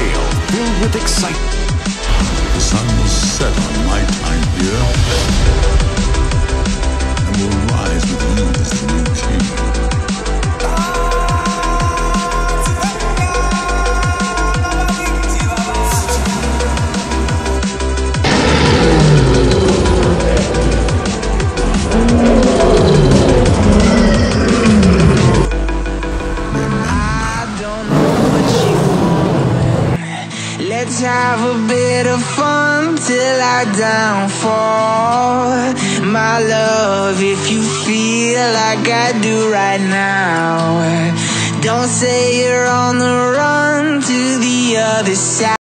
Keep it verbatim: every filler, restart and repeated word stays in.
gale filled with excitement. The sun will set on my time here and will rise with you as the new king. Let's have a bit of fun till I downfall. My love, if you feel like I do right now, don't say you're on the run to the other side.